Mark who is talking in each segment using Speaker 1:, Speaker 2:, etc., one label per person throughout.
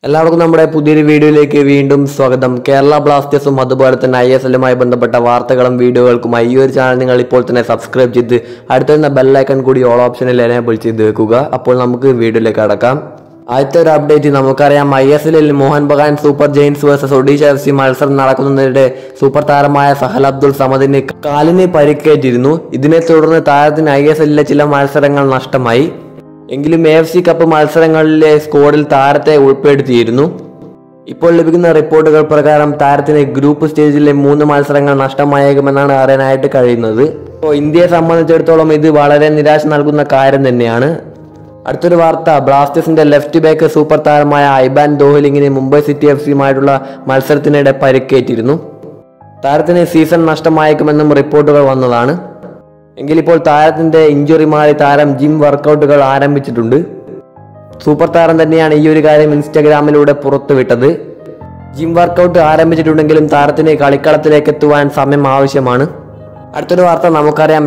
Speaker 1: എല്ലാവർക്കും നമ്മുടെ പുതിയൊരു വീഡിയോയിലേക്ക് വീണ്ടും സ്വാഗതം. കേരള ബ്ലാസ്റ്റേഴ്സും അതുപോലെ തന്നെ ISLുമായി ബന്ധപ്പെട്ട വാർത്തകളും വീഡിയോകൾക്കുമായി ഈ ഒരു ചാനൽ നിങ്ങൾ ഇപ്പോൾ തന്നെ സബ്സ്ക്രൈബ് ചെയ്ത് അടുത്തുള്ള ബെല്ലൈക്കൺ കൂടി ഓൾ ഓപ്ഷനിൽ എനേബിൾ ചെയ്ത് വെക്കുക. അപ്പോൾ നമുക്ക് വീഡിയോയിലേക്ക് കടക്കാം. ആദ്യത്തെ ഒരു അപ്ഡേറ്റ് നമുക്കറിയാം. ISLിൽ Mohun Bagan super giants versus Odisha FC മത്സരം നടക്കുന്നതിനിടെ സൂപ്പർ താരമായ സഹൽ അബ്ദുൾ സമദിന് കാലിന് പരിക്കേറ്റിരുന്നു. ഇതിനെ തുടർന്ന് താരത്തിന് ISLിലെ ചില മത്സരങ്ങൾ നഷ്ടമായി. എങ്കിലും AFC കപ്പ് മത്സരങ്ങളിലെ സ്ക്വാഡിൽ താരത്തെ ഉൾപ്പെടുത്തിയിരുന്നു. ഇപ്പോൾ ലഭിക്കുന്ന റിപ്പോർട്ടുകൾ പ്രകാരം താരത്തിന് ഗ്രൂപ്പ് സ്റ്റേജിലെ 3 മത്സരങ്ങൾ നഷ്ടമായേക്കുമെന്നാണ് അറിയാനായിട്ട് കഴിയുന്നത്. അപ്പോൾ ഇന്ത്യയെ സംബന്ധിച്ചിടത്തോളം ഇത് വളരെ നിരാശ നൽകുന്ന കാര്യം തന്നെയാണ്. അടുത്തൊരു വാർത്ത, ബ്ലാസ്റ്റേഴ്സിന്റെ ലെഫ്റ്റ് ബാക്ക് സൂപ്പർ താരമായ ഐബാൻ ദോഹലിങ്ങിന് മുംബൈ സിറ്റി FCയുമായിട്ടുള്ള മത്സരത്തിനിടെ പരിക്കേറ്റിരുന്നു. താരത്തിന് സീസൺ നഷ്ടമായേക്കുമെന്നും റിപ്പോർട്ടുകൾ വന്നതാണ്. എങ്കിലിപ്പോൾ താരത്തിന്റെ ഇഞ്ചുറി മാറി താരം ജിം വർക്കൗട്ടുകൾ ആരംഭിച്ചിട്ടുണ്ട്. സൂപ്പർ താരം തന്നെയാണ് ഈ ഒരു കാര്യം ഇൻസ്റ്റാഗ്രാമിലൂടെ പുറത്തുവിട്ടത്. ജിം വർക്കൗട്ട് ആരംഭിച്ചിട്ടുണ്ടെങ്കിലും താരത്തിന് കളിക്കളത്തിലേക്ക് എത്തുവാൻ സമയം ആവശ്യമാണ്. അടുത്തൊരു വാർത്ത നമുക്കറിയാം.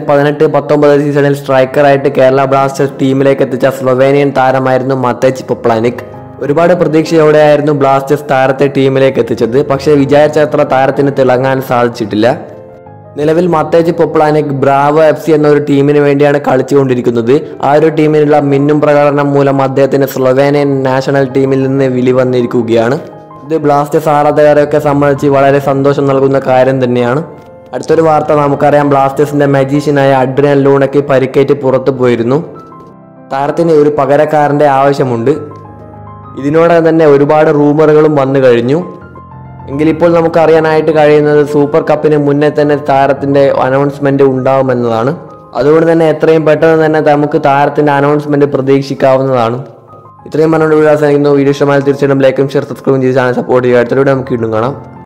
Speaker 1: 2018-19 സീസണിൽ സ്ട്രൈക്കറായിട്ട് കേരള ബ്ലാസ്റ്റേഴ്സ് ടീമിലേക്ക് എത്തിച്ച സ്ലൊവേനിയൻ താരമായിരുന്നു മത്തേജ് പൊപ്ലാനിക്. ഒരുപാട് പ്രതീക്ഷയോടെയായിരുന്നു ബ്ലാസ്റ്റേഴ്സ് താരത്തെ ടീമിലേക്ക് എത്തിച്ചത്. പക്ഷേ വിചാരിച്ചത്ര താരത്തിന് തിളങ്ങാൻ സാധിച്ചിട്ടില്ല. നിലവിൽ മത്തേജ് പൊപ്ലാനിക് ബ്രാവോ FC എന്നൊരു ടീമിന് വേണ്ടിയാണ് കളിച്ചുകൊണ്ടിരിക്കുന്നത്. ആ ഒരു ടീമിനുള്ള മിന്നും പ്രകടനം മൂലം അദ്ദേഹത്തിന് സ്ലൊവേനിയൻ നാഷണൽ ടീമിൽ നിന്ന് വിളി വന്നിരിക്കുകയാണ്. ഇത് ബ്ലാസ്റ്റേഴ്സ് ആരാധകരെയൊക്കെ സംബന്ധിച്ച് വളരെ സന്തോഷം നൽകുന്ന കാര്യം തന്നെയാണ്. അടുത്തൊരു വാർത്ത നമുക്കറിയാം. ബ്ലാസ്റ്റേഴ്സിന്റെ മജീഷ്യനായ അഡ്രിയൻ ലൂണയ്ക്ക് പരിക്കേറ്റ് പുറത്തു പോയിരുന്നു. താരത്തിന് ഒരു പകരക്കാരന്റെ ആവശ്യമുണ്ട്. ഇതിനോടെ തന്നെ ഒരുപാട് റൂമറുകളും വന്നു കഴിഞ്ഞു. എങ്കിലിപ്പോൾ നമുക്ക് അറിയാനായിട്ട് കഴിയുന്നത് സൂപ്പർ കപ്പിന് മുന്നേ തന്നെ താരത്തിന്റെ അനൗൺസ്മെന്റ് ഉണ്ടാവുമെന്നതാണ്. അതുകൊണ്ട് തന്നെ എത്രയും പെട്ടെന്ന് തന്നെ നമുക്ക് താരത്തിന്റെ അനൗൺസ്മെന്റ് പ്രതീക്ഷിക്കാവുന്നതാണ്. ഇത്രയും പറഞ്ഞുകൊണ്ട് വീഡിയോ അവസാനിക്കുന്നു. വീഡിയോ ഇഷ്ടമായാൽ തീർച്ചയായിട്ടും ലൈക്കും ഷെയർ സബ്സ്ക്രൈബും ചെയ്ത് ചാനൽ സപ്പോർട്ട് ചെയ്യുക. അടുത്ത വീഡിയോ നമുക്ക് വീണ്ടും കാണാം.